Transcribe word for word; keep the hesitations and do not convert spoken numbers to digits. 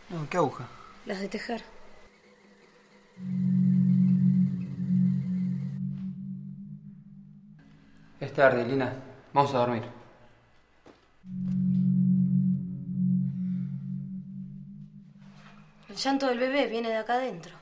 No, ¿qué aguja? Las de tejer. Es tarde, Lina. Vamos a dormir. El llanto del bebé viene de acá adentro.